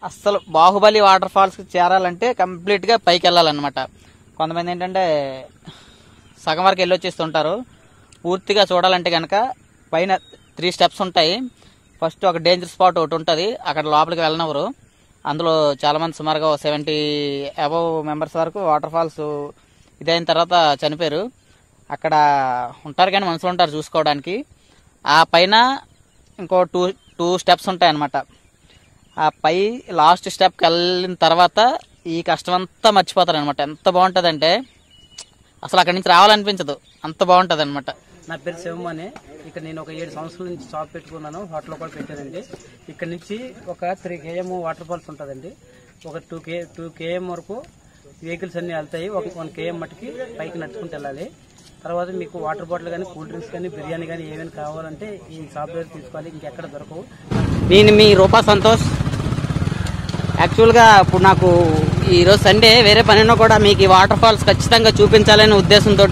అస్సలు Baahubali water falls కి చేరాలంటే కంప్లీట్ గా పైకి వెళ్ళాలన్నమాట. కొంతమంది ఏంటంటే సగం వరకు వెళ్ళొచ్చేస్తుంటారు. పూర్తిగా చూడాలంటే కనుక పైన 3 స్టెప్స్ ఉంటాయి. ఫస్ట్ ఒక డేంజర్ స్పాట్ ఒకటి ఉంటుంది, అక్కడ లోపలికి వెళ్ళనివ్వరు. అందులో చాలా మంది సుమారుగా 70 అబవ్ మెంబర్స్ వరకు వాటర్ ఫాల్స్ ఇదైన తర్వాత చనిపోయారు. అక్కడ ఉంటారు కానీ మనుషులు ఉంటారు చూసుకోవడానికి. ఆ పైన ఇంకో టూ స్టెప్స్ ఉంటాయి అన్నమాట. ఆ పై లాస్ట్ స్టెప్కి వెళ్ళిన తర్వాత ఈ కష్టం అంతా మర్చిపోతారు అనమాట. ఎంత బాగుంటుందంటే అసలు అక్కడి నుంచి రావాలనిపించదు, అంత బాగుంటుంది అనమాట. నా పేరు శివం అని. ఇక్కడ నేను ఒక 7 సంవత్సరాల నుంచి షాప్ పెట్టుకున్నాను, హోటల్ కూడా పెట్టానండి. ఇక్కడ నుంచి ఒక 3 km వాటర్ ఫాల్స్ ఉంటుందండి. ఒక 2 km వరకు వెహికల్స్ అన్నీ వెళ్తాయి. ఒక 1 km మటుకి పైకి నడుచుకుంటూ వెళ్ళాలి. తర్వాత మీకు వాటర్ బాటిల్ కానీ, కూల్ డ్రింక్స్ కానీ, బిర్యానీ కానీ ఏమైనా కావాలంటే ఈ షాప్ దగ్గర తీసుకోవాలి, ఇంకెక్కడ దొరకవు. నేను మీ రూపా సంతోష్. యాక్చువల్గా ఇప్పుడు నాకు ఈరోజు సండే, వేరే పనిలో కూడా మీకు ఈ వాటర్ ఫాల్స్ ఖచ్చితంగా చూపించాలనే ఉద్దేశంతో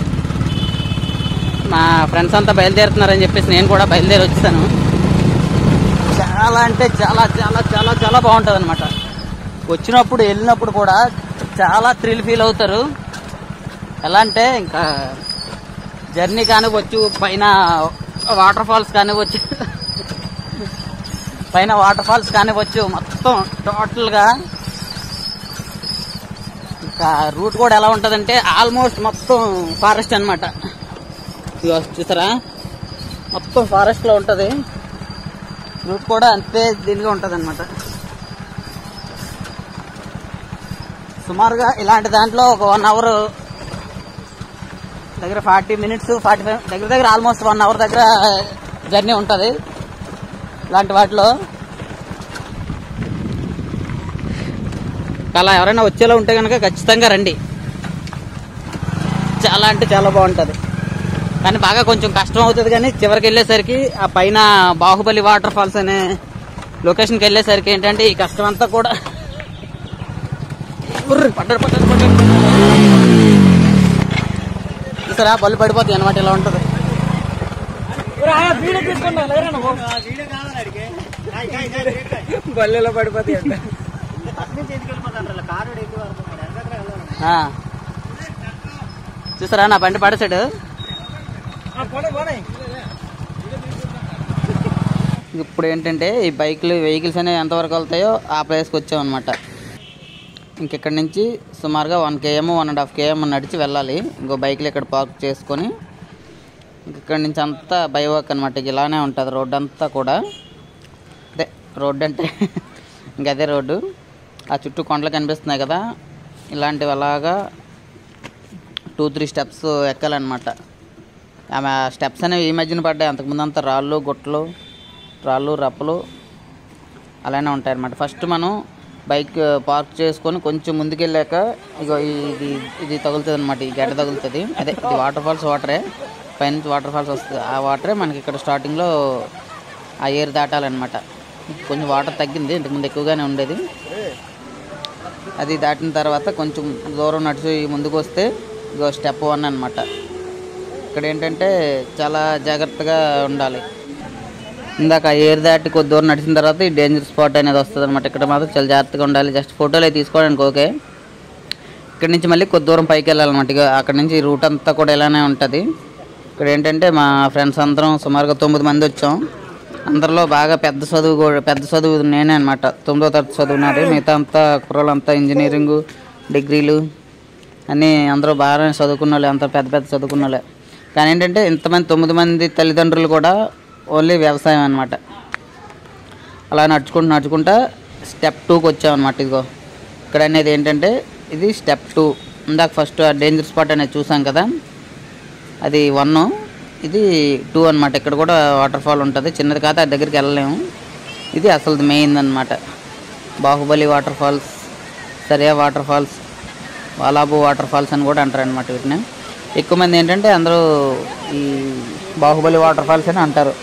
మా ఫ్రెండ్స్ అంతా బయలుదేరుతున్నారని చెప్పేసి నేను కూడా బయలుదేరి వచ్చాను. చాలా అంటే చాలా చాలా చాలా చాలా బాగుంటుంది అనమాట. వచ్చినప్పుడు వెళ్ళినప్పుడు కూడా చాలా థ్రిల్ ఫీల్ అవుతారు. ఎలా అంటే ఇంకా జర్నీ కానివచ్చు, పైన వాటర్ ఫాల్స్ కానివచ్చు, మొత్తం టోటల్గా ఇంకా రూట్ కూడా ఎలా ఉంటుందంటే ఆల్మోస్ట్ మొత్తం ఫారెస్ట్ అనమాట. చూసారా, మొత్తం ఫారెస్ట్ లో ఉంటది. రూట్ కూడా అంతే దీనిగా ఉంటది అనమాట. సుమారుగా ఇలాంటి దాంట్లో ఒక 1 hour దగ్గర 40 minutes 45 దగ్గర ఆల్మోస్ట్ 1 hour దగ్గర జర్నీ ఉంటుంది. ఇలాంటి వాటిలో అలా ఎవరైనా వచ్చేలా ఉంటే కనుక ఖచ్చితంగా రండి. చాలా అంటే చాలా బాగుంటుంది. కానీ బాగా కొంచెం కష్టం అవుతుంది. కానీ చివరికి వెళ్ళేసరికి ఆ పైన బాహుబలి వాటర్ ఫాల్స్ అనే లొకేషన్కి వెళ్ళేసరికి ఏంటంటే ఈ కష్టం అంతా కూడా చూసారా, బళ్ళు పడిపోతాయి అనమాట. ఇలా ఉంటుంది. బల్లెలో పడిపోతాయి అంట. చూసారా, నా బండి పడేసాడు. ఇప్పుడు ఏంటంటే ఈ వెహికల్స్ అనేవి ఎంతవరకు వెళ్తాయో ఆ ప్లేస్కి వచ్చామన్నమాట. ఇంకెక్కడి నుంచి సుమారుగా 1 km 1.5 km నడిచి వెళ్ళాలి. ఇంకో బైక్లు ఇక్కడ పార్క్ చేసుకొని ఇక్కడి నుంచి అంతా బై వాక్ అనమాట. ఇలానే ఉంటుంది రోడ్డు అంతా కూడా. అదే రోడ్డు అంటే ఇంకదే రోడ్డు. ఆ చుట్టూ కొండలు కనిపిస్తున్నాయి కదా, ఇలాంటివి అలాగా 2-3 స్టెప్స్ ఎక్కాలన్నమాట. ఆమె స్టెప్స్ అనేవి ఈ మధ్యన పడ్డాయి. అంతకుముందు అంతా రాళ్ళు రప్పలు అలానే ఉంటాయి అన్నమాట. ఫస్ట్ మనం బైక్ పార్క్ చేసుకొని కొంచెం ముందుకెళ్ళాక ఇగో ఇది తగులుతుంది అనమాట. ఈ గడ్డ తగులుతుంది. అదే ఇది వాటర్ ఫాల్స్ వాటరే, పైనుంచి వాటర్ ఫాల్స్ వస్తుంది. ఆ వాటరే మనకి ఇక్కడ స్టార్టింగ్లో ఆ ఏరు దాటాలన్నమాట. కొంచెం వాటర్ తగ్గింది, ఇంతకుముందు ఎక్కువగానే ఉండేది. అది దాటిన తర్వాత కొంచెం దూరం నడిచి ముందుకు వస్తే ఇగో స్టెప్ 1 అనమాట. ఇక్కడ ఏంటంటే చాలా జాగ్రత్తగా ఉండాలి. ఇందాక ఏర్ దాటి కొద్ది దూరం నడిచిన తర్వాత ఈ డేంజర్ స్పాట్ అనేది వస్తుంది అనమాట. ఇక్కడ మాత్రం చాలా జాగ్రత్తగా ఉండాలి. జస్ట్ ఫోటోలు అయితే తీసుకోవడానికి ఓకే. ఇక్కడ నుంచి మళ్ళీ కొద్ది దూరం పైకి వెళ్ళాలన్నమాట. ఇక అక్కడ నుంచి రూట్ అంతా కూడా ఇలానే ఉంటుంది. ఇక్కడ ఏంటంటే మా ఫ్రెండ్స్ అందరం సుమారుగా 9 మంది వచ్చాం. అందరిలో బాగా పెద్ద చదువు నేనే అనమాట. 9వ తరగతి చదువున్నది. మిగతా అంతా కుర్రోళ్ళంతా ఇంజనీరింగ్, డిగ్రీలు అన్నీ అందరూ బాగా చదువుకున్న వాళ్ళే, అంతా పెద్ద చదువుకున్న వాళ్ళే. కానీ ఏంటంటే ఇంతమంది 9 మంది తల్లిదండ్రులు కూడా ఓన్లీ వ్యవసాయం అనమాట. అలా నడుచుకుంటా స్టెప్ 2కి వచ్చామన్నమాట. ఇదిగో ఇక్కడ అనేది ఏంటంటే ఇది స్టెప్ 2. ఇందాక ఫస్ట్ ఆ డేంజర్ స్పాట్ అనేది చూసాం కదా, అది 1, ఇది 2 అనమాట. ఇక్కడ కూడా వాటర్ ఫాల్ ఉంటుంది, చిన్నది కాదు, ఆ దగ్గరికి వెళ్ళలేము. ఇది అసలు మెయిన్ అనమాట. బాహుబలి వాటర్ ఫాల్స్, సరియా వాటర్ ఫాల్స్, వాలాబు వాటర్ ఫాల్స్ అని కూడా అంటారు అనమాట వీటిని. ఎక్కువ మంది ఏంటంటే అందరూ ఈ బాహుబలి వాటర్ ఫాల్స్ అని అంటారు.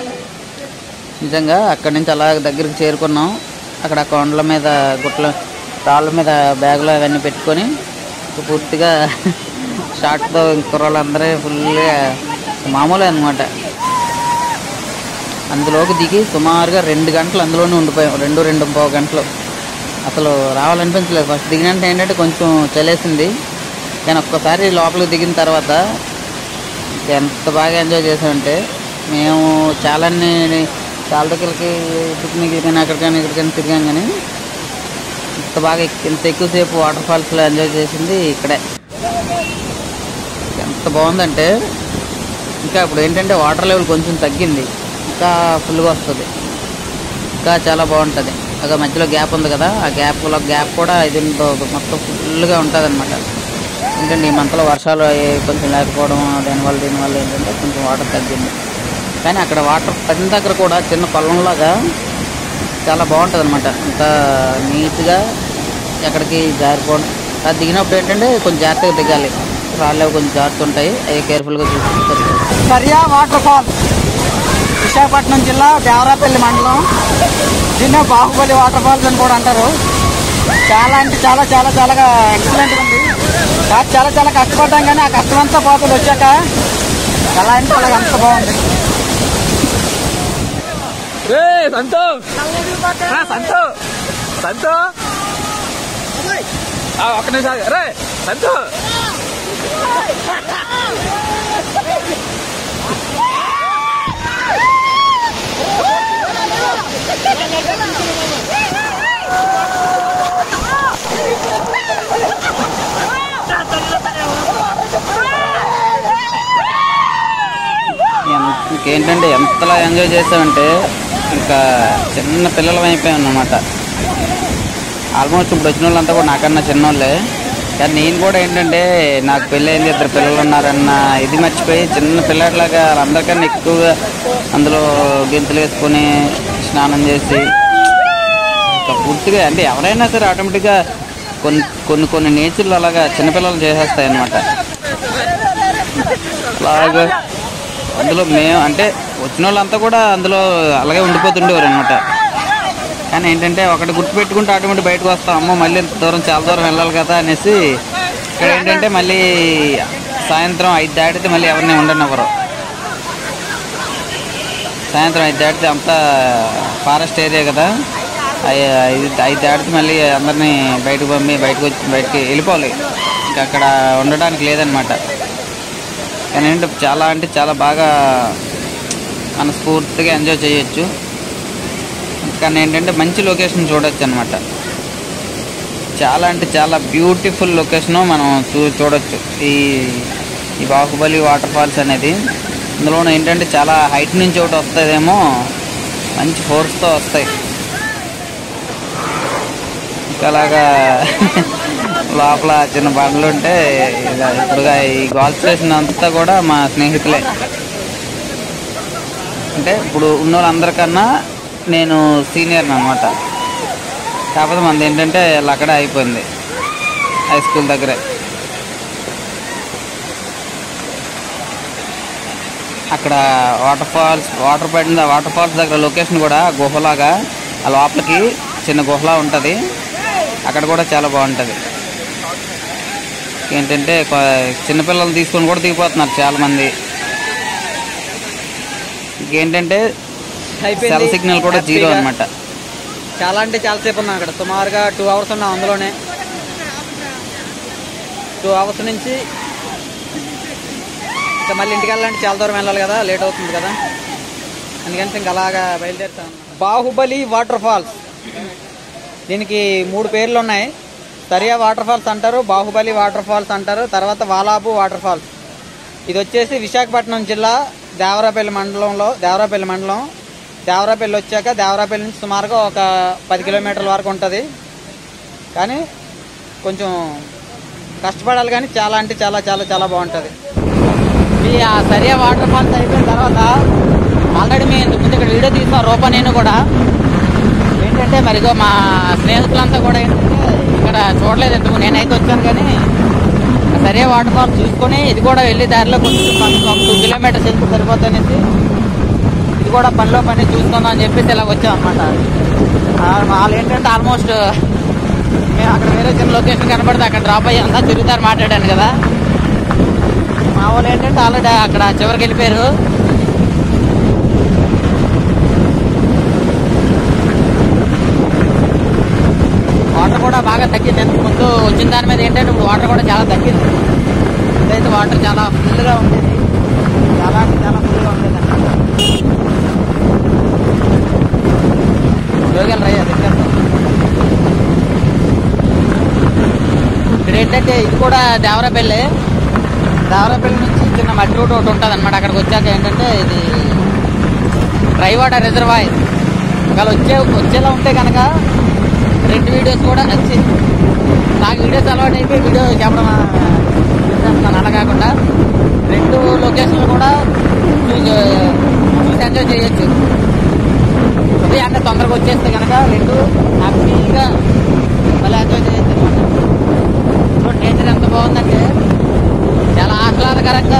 నిజంగా అక్కడి నుంచి అలా దగ్గరికి చేరుకున్నాం. అక్కడ కొండల మీద రాళ్ళ మీద బ్యాగులు అవన్నీ పెట్టుకొని పూర్తిగా షార్ట్తో కుర్రోళ్ళందరూ ఫుల్గా మామూలే అనమాట. అందులోకి దిగి సుమారుగా 2 గంటలు అందులోనే ఉండిపోయాం. 2-2.5 గంటలు. అసలు రావాలనిపించలేదు. ఫస్ట్ దిగినంటే ఏంటంటే కొంచెం చలేసింది, కానీ ఒక్కసారి లోపలికి దిగిన తర్వాత ఎంత బాగా ఎంజాయ్ చేసామంటే మేము చాలా దగ్గరికి పిక్నిక్ కానీ అక్కడికైనా ఇక్కడికైనా తిరిగాం, కానీ ఇంత ఎక్కువసేపు వాటర్ ఫాల్స్లో ఎంజాయ్ చేసింది ఇక్కడే. ఎంత బాగుందంటే ఇంకా ఇప్పుడు ఏంటంటే వాటర్ లెవెల్ కొంచెం తగ్గింది, ఇంకా ఫుల్గా వస్తుంది, ఇంకా చాలా బాగుంటుంది. అక్కడ మధ్యలో గ్యాప్ ఉంది కదా, ఆ గ్యాప్ కూడా ఇది మొత్తం ఫుల్గా ఉంటుంది అనమాట. ఏంటంటే ఈ మంత్లో వర్షాలు కొంచెం లేకపోవడం దీనివల్ల ఏంటంటే కొంచెం వాటర్ తగ్గింది. కానీ అక్కడ వాటర్ పడిన దగ్గర కూడా చిన్న పొలంలాగా చాలా బాగుంటుంది అనమాట. అంత నీట్గా ఎక్కడికి జారిపోవడం. అది దిగినప్పుడు ఏంటంటే కొంచెం జాగ్రత్తగా దిగాలి, రాళ్ళు కొంచెం జారుతుంటాయి, అవి కేర్ఫుల్గా చూసుకోవాలి. సరియా వాటర్ ఫాల్, విశాఖపట్నం జిల్లా దేవరాపల్లి మండలం. దీన్నే బాహుబలి వాటర్ ఫాల్స్ అని కూడా అంటారు. చాలా అంటే చాలా చాలా చాలా ఎక్సలెంట్గా ఉంది. చాలా చాలా కష్టపడ్డాం, కానీ ఆ కష్టమంతా పోతుంది వచ్చాక. చాలా అంటే చాలా అంత బాగుంది. ఒక్క నిమిషం రే సంతో. ఇంకేంటంటే ఎంతలా ఎంజాయ్ చేసామంటే ఇంకా చిన్న పిల్లలం అయిపోయాం అన్నమాట. ఆల్మోస్ట్ ఇప్పుడు వచ్చిన వాళ్ళంతా కూడా నాకన్నా చిన్నోళ్ళే, కానీ నేను కూడా ఏంటంటే నాకు పెళ్ళయింది, 2 పిల్లలు ఉన్నారన్న ఇది మర్చిపోయి చిన్న పిల్లలాగా వాళ్ళందరికన్నా ఎక్కువగా అందులో గెంతులు వేసుకొని స్నానం చేసి ఇంకా పూర్తిగా అంటే ఎవరైనా సరే ఆటోమేటిక్గా కొన్ని నేచర్లు అలాగా చిన్నపిల్లలు చేసేస్తాయి అన్నమాట. అలాగా అందులో మేము అంటే వచ్చిన వాళ్ళంతా కూడా అందులో అలాగే ఉండిపోతుండేవారు అనమాట. కానీ ఏంటంటే ఒకటి గుర్తుపెట్టుకుంటే ఆటోమేటిక్ బయటకు వస్తాం, అమ్మో మళ్ళీ ఇంత దూరం చాలా దూరం వెళ్ళాలి కదా అనేసి. ఇక్కడ ఏంటంటే మళ్ళీ సాయంత్రం 5 దాటితే మళ్ళీ ఎవరిని ఉండనివ్వరు. సాయంత్రం 5 దాటితే అంతా ఫారెస్ట్ ఏరియా కదా, 5 దాటితే మళ్ళీ అందరినీ బయటకు పంపి బయటకి వెళ్ళిపోవాలి, ఇంకా అక్కడ ఉండడానికి లేదనమాట. కానీ ఏంటంటే చాలా అంటే చాలా బాగా మనస్ఫూర్తిగా ఎంజాయ్ చేయొచ్చు. కానీ ఏంటంటే మంచి లొకేషన్ చూడొచ్చు అనమాట. చాలా అంటే చాలా బ్యూటిఫుల్ లొకేషను మనం చూడొచ్చు ఈ బాహుబలి వాటర్ ఫాల్స్ అనేది. అందులో ఏంటంటే చాలా హైట్ నుంచి ఒకటి వస్తుందేమో, మంచి ఫోర్స్తో వస్తాయి. ఇంకా అలాగా లోపల చిన్న బండ్లు ఉంటే ఇప్పుడుగా ఈ గోల్ఫ్ స్టేషన్ అంతా కూడా మా స్నేహితులే. అంటే ఇప్పుడు ఉన్న వాళ్ళందరికన్నా నేను సీనియర్ని అనమాట. కాకపోతే మనది ఏంటంటే అక్కడే అయిపోయింది, హై స్కూల్ దగ్గరే. అక్కడ వాటర్ ఫాల్స్ దగ్గర లొకేషన్ కూడా గుహలాగా, ఆ లోపలికి చిన్న గుహలా ఉంటుంది, అక్కడ కూడా చాలా బాగుంటుంది. ఏంటంటే చిన్నపిల్లలు తీసుకొని కూడా దిగిపోతున్నారు చాలామంది. ఇంకేంటంటే సెల్ సిగ్నల్ కూడా 0 అనమాట. చాలా అంటే చాలాసేపు ఉన్నాం అక్కడ, సుమారుగా 2 hours ఉన్నాం అందులోనే. 2 hours నుంచి ఇంకా మళ్ళీ ఇంటికి వెళ్ళాలంటే చాలా దూరం వెళ్ళాలి కదా, లేట్ అవుతుంది కదా, అందుకని ఇంకా అలాగా బయలుదేరుతాం. బాహుబలి వాటర్ ఫాల్స్, దీనికి 3 పేర్లు ఉన్నాయి. సరియా వాటర్ ఫాల్స్ అంటారు, బాహుబలి వాటర్ ఫాల్స్ అంటారు, తర్వాత వాలాబు వాటర్ ఫాల్స్. ఇది వచ్చేసి విశాఖపట్నం జిల్లా దేవరాపల్లి మండలం. దేవరాపల్లి వచ్చాక దేవరాపల్లి నుంచి సుమారుగా ఒక 10 కిలోమీటర్ల వరకు ఉంటుంది. కానీ కొంచెం కష్టపడాలి, కానీ చాలా అంటే చాలా చాలా చాలా బాగుంటుంది. ఈ సరియా వాటర్ ఫాల్స్ అయిపోయిన తర్వాత ఆల్రెడీ మేము ఇంతకుముందు ఇక్కడ వీడియో తీసాం, రూపా నేను కూడా. ఏంటంటే మరిగో మా స్నేహితులంతా కూడా ఏంటంటే ఇక్కడ చూడలేదు ఎందుకు, నేనైతే వచ్చాను. కానీ సరియా వాటర్ ఫాల్స్ చూసుకొని ఇది కూడా వెళ్ళి దారిలో కొంచెం ఒక 2 కిలోమీటర్స్ వెళ్తే సరిపోతుందనేసి ఇది కూడా పనిలో పని చూసుకుందాం అని చెప్పేసి ఇలా వచ్చాం అనమాట. వాళ్ళు ఏంటంటే ఆల్మోస్ట్ మేము అక్కడ వేరే చిన్న లొకేషన్ కనబడితే అక్కడ డ్రాప్ అయ్యి అంతా తిరుగుతారు మాట్లాడాను కదా. మా వాళ్ళు ఏంటంటే ఆల్రెడీ అక్కడ చివరికి వెళ్ళిపోయారు. బాగా తగ్గింది. ముందు వచ్చిన దాని మీద ఏంటంటే ఇప్పుడు వాటర్ కూడా చాలా తగ్గింది. ఇదైతే వాటర్ చాలా ఫుల్గా ఉండేది, చాలా చాలా ఫుల్గా ఉండేదండి. యోగాలు రయ్యా దగ్గర ఇక్కడ ఏంటంటే ఇది కూడా దేవరాపల్లి నుంచి చిన్న మట్టి రోడ్ ఒకటి ఉంటుంది అనమాట. అక్కడికి వచ్చాక ఏంటంటే ఇది డ్రై వాటర్ రిజర్వాయర్. ఒకవేళ వచ్చేలా ఉంటే కనుక 2 వీడియోస్ కూడా వచ్చి నాకు వీడియోస్ అలవాటు అయిపోయి వీడియో చెప్పడం చేస్తాను. అలా కాకుండా 2 లొకేషన్లు కూడా చూసి ఎంజాయ్ చేయొచ్చు. ఉదయాన్నే తొందరగా వచ్చేస్తే కనుక 2 హ్యాపీగా మళ్ళీ ఎంజాయ్ చేయొచ్చు అనమాట. నేచర్ ఎంత బాగుందంటే చాలా ఆహ్లాదకరంగా.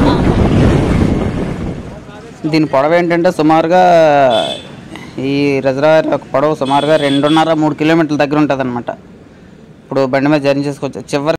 దీని పొడవు ఏంటంటే సుమారుగా ఈ రిజర్వాయర్ యొక్క పొడవు సుమారుగా 2.5-3 కిలోమీటర్ల దగ్గర ఉంటుంది అనమాట. ఇప్పుడు బండి మీద జర్నీ చేసుకోవచ్చు. చివరి